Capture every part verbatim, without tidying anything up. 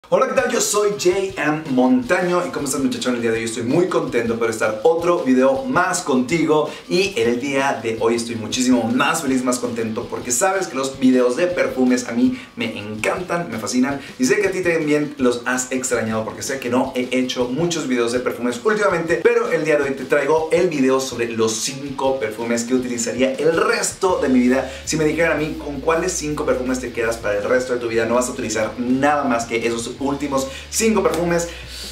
Hola, ¿qué tal? Yo soy J M Montaño y ¿cómo estás, muchachón? El día de hoy estoy muy contento por estar otro video más contigo y el día de hoy estoy muchísimo más feliz, más contento porque sabes que los videos de perfumes a mí me encantan, me fascinan y sé que a ti también los has extrañado porque sé que no he hecho muchos videos de perfumes últimamente, pero el día de hoy te traigo el video sobre los cinco perfumes que utilizaría el resto de mi vida. Si me dijeran a mí con cuáles cinco perfumes te quedas para el resto de tu vida, no vas a utilizar nada más que esos últimos cinco perfumes.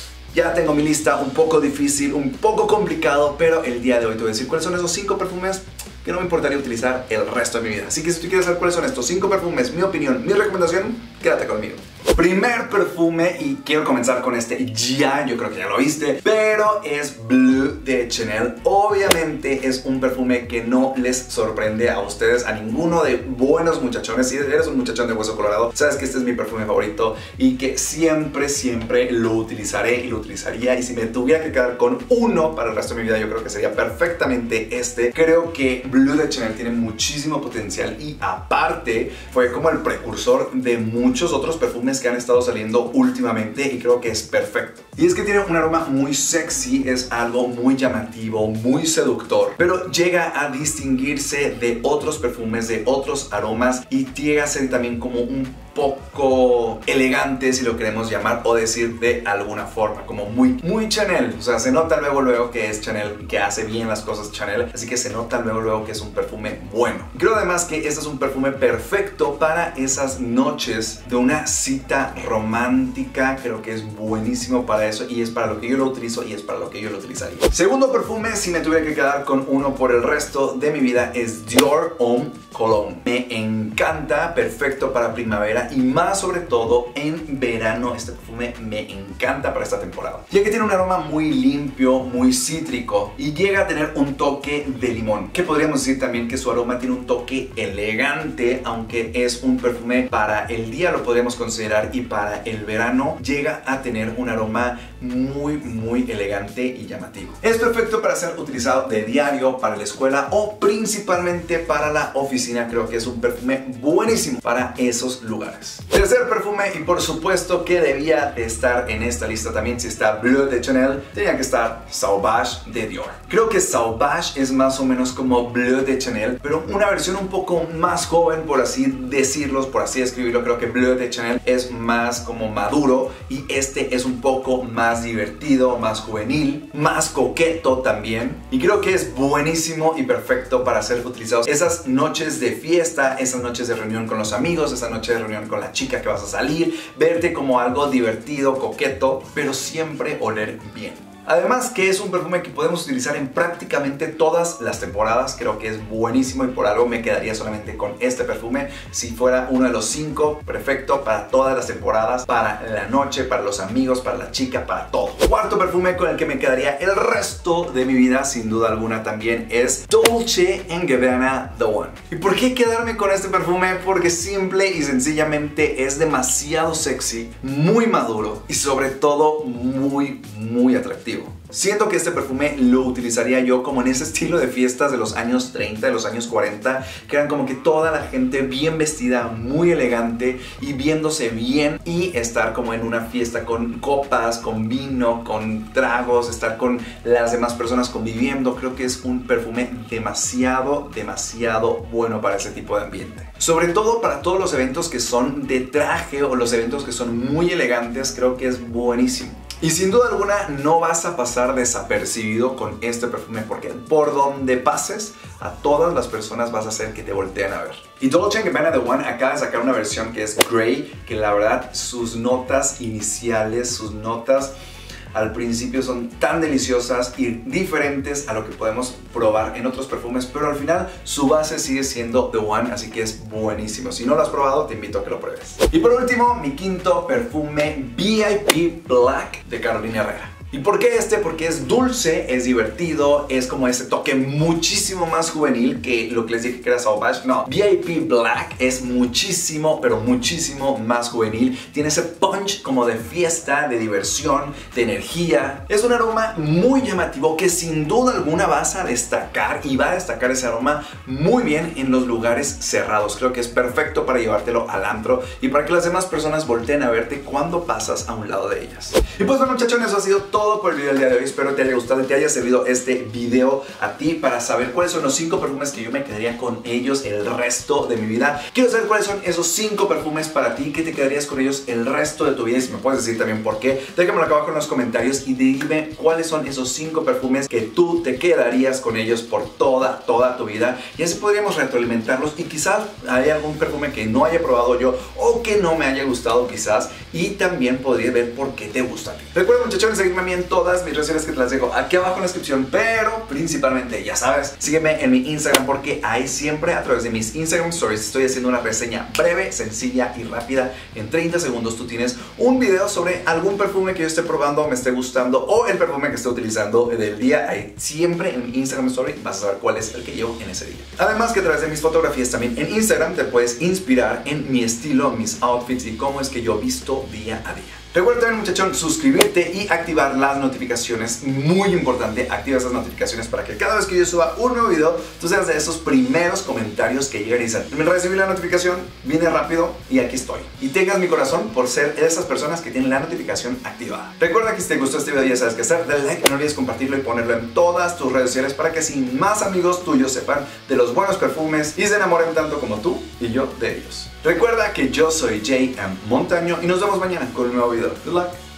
Ya tengo mi lista, un poco difícil, un poco complicado, pero el día de hoy te voy a decir cuáles son esos cinco perfumes que no me importaría utilizar el resto de mi vida. Así que si tú quieres saber cuáles son estos cinco perfumes, mi opinión, mi recomendación, quédate conmigo. Primer perfume, y quiero comenzar con este ya, yo creo que ya lo viste, pero es Bleu de Chanel. Obviamente es un perfume que no les sorprende a ustedes, a ninguno de buenos muchachones. Si eres un muchachón de hueso colorado, sabes que este es mi perfume favorito y que siempre, siempre lo utilizaré y lo utilizaría. Y si me tuviera que quedar con uno para el resto de mi vida, yo creo que sería perfectamente este. Creo que Bleu de Chanel tiene muchísimo potencial y aparte fue como el precursor de muchos otros perfumes que han estado saliendo últimamente y creo que es perfecto. Y es que tiene un aroma muy sexy, es algo muy llamativo, muy seductor, pero llega a distinguirse de otros perfumes, de otros aromas y llega a ser también como un poco elegante, si lo queremos llamar o decir de alguna forma, como muy, muy Chanel. O sea, se nota luego, luego que es Chanel, que hace bien las cosas Chanel, así que se nota luego, luego que es un perfume bueno. Creo además que este es un perfume perfecto para esas noches de una cita romántica. Creo que es buenísimo para eso y es para lo que yo lo utilizo y es para lo que yo lo utilizaría. Segundo perfume, si me tuviera que quedar con uno por el resto de mi vida, es Dior Homme Cologne. Me encanta, perfecto para primavera y más sobre todo en verano. Este perfume me encanta para esta temporada, ya que tiene un aroma muy limpio, muy cítrico y llega a tener un toque de limón, que podríamos decir también que su aroma tiene un toque elegante, aunque es un perfume para el día, lo podríamos considerar, y para el verano llega a tener un aroma muy muy elegante y llamativo. Es perfecto para ser utilizado de diario, para la escuela o principalmente para la oficina. Creo que es un perfume buenísimo para esos lugares. Tercer perfume, y por supuesto que debía de estar en esta lista también, si está Bleu de Chanel, tenía que estar Sauvage de Dior. Creo que Sauvage es más o menos como Bleu de Chanel, pero una versión un poco más joven, por así decirlo, por así escribirlo. Creo que Bleu de Chanel es más como maduro y este es un poco más divertido, más juvenil, más coqueto también, y creo que es buenísimo y perfecto para ser utilizados esas noches de fiesta, esas noches de reunión con los amigos, esa noche de reunión con la chica que vas a salir, verte como algo divertido, coqueto, pero siempre oler bien. Además que es un perfume que podemos utilizar en prácticamente todas las temporadas. Creo que es buenísimo y por algo me quedaría solamente con este perfume. Si fuera uno de los cinco, perfecto para todas las temporadas, para la noche, para los amigos, para la chica, para todo. Cuarto perfume con el que me quedaría el resto de mi vida, sin duda alguna también, es Dolce and Gabbana The One. ¿Y por qué quedarme con este perfume? Porque simple y sencillamente es demasiado sexy, muy maduro y sobre todo muy, muy atractivo. Siento que este perfume lo utilizaría yo como en ese estilo de fiestas de los años treinta, de los años cuarenta, que eran como que toda la gente bien vestida, muy elegante y viéndose bien, y estar como en una fiesta con copas, con vino, con tragos, estar con las demás personas conviviendo. Creo que es un perfume demasiado, demasiado bueno para ese tipo de ambiente. Sobre todo para todos los eventos que son de traje o los eventos que son muy elegantes, creo que es buenísimo. Y sin duda alguna no vas a pasar desapercibido con este perfume porque por donde pases a todas las personas vas a hacer que te volteen a ver. Y Dolce and Gabbana The One acaba de sacar una versión que es Grey, que la verdad sus notas iniciales, sus notas al principio son tan deliciosas y diferentes a lo que podemos probar en otros perfumes, pero al final su base sigue siendo The One, así que es buenísimo. Si no lo has probado, te invito a que lo pruebes. Y por último, mi quinto perfume, V I P Black de Carolina Herrera. ¿Y por qué este? Porque es dulce, es divertido, es como ese toque muchísimo más juvenil que lo que les dije que era Sauvage. No, V I P Black es muchísimo, pero muchísimo más juvenil. Tiene ese punch como de fiesta, de diversión, de energía. Es un aroma muy llamativo que sin duda alguna vas a destacar y va a destacar ese aroma muy bien en los lugares cerrados. Creo que es perfecto para llevártelo al antro y para que las demás personas volteen a verte cuando pasas a un lado de ellas. Y pues bueno, muchachones, eso ha sido todo por el video del día de hoy. Espero te haya gustado y te haya servido este video a ti para saber cuáles son los cinco perfumes que yo me quedaría con ellos el resto de mi vida. Quiero saber cuáles son esos cinco perfumes para ti que te quedarías con ellos el resto de tu vida, y si me puedes decir también por qué, déjamelo acá abajo en los comentarios y dime cuáles son esos cinco perfumes que tú te quedarías con ellos por toda, toda tu vida, y así podríamos retroalimentarlos y quizás hay algún perfume que no haya probado yo o que no me haya gustado quizás, y también podría ver por qué te gusta a ti. Recuerda, muchachones, seguirme a mí en todas mis redes sociales que te las dejo aquí abajo en la descripción, pero principalmente, ya sabes, sígueme en mi Instagram porque ahí siempre a través de mis Instagram Stories estoy haciendo una reseña breve, sencilla y rápida. En treinta segundos tú tienes un video sobre algún perfume que yo esté probando, me esté gustando o el perfume que esté utilizando del día. Ahí siempre en mi Instagram Story vas a saber cuál es el que llevo en ese día. Además que a través de mis fotografías también en Instagram te puedes inspirar en mi estilo, mis outfits y cómo es que yo visto día a día. Recuerda también, muchachón, suscribirte y activar las notificaciones. Muy importante, activa esas notificaciones para que cada vez que yo suba un nuevo video, tú seas de esos primeros comentarios que llegan y dicen: me recibí la notificación, vine rápido y aquí estoy. Y tengas mi corazón por ser de esas personas que tienen la notificación activada. Recuerda que si te gustó este video ya sabes qué hacer, dale like, no olvides compartirlo y ponerlo en todas tus redes sociales para que así más amigos tuyos sepan de los buenos perfumes y se enamoren tanto como tú y yo de ellos. Recuerda que yo soy J M Montaño y nos vemos mañana con un nuevo video. Good luck.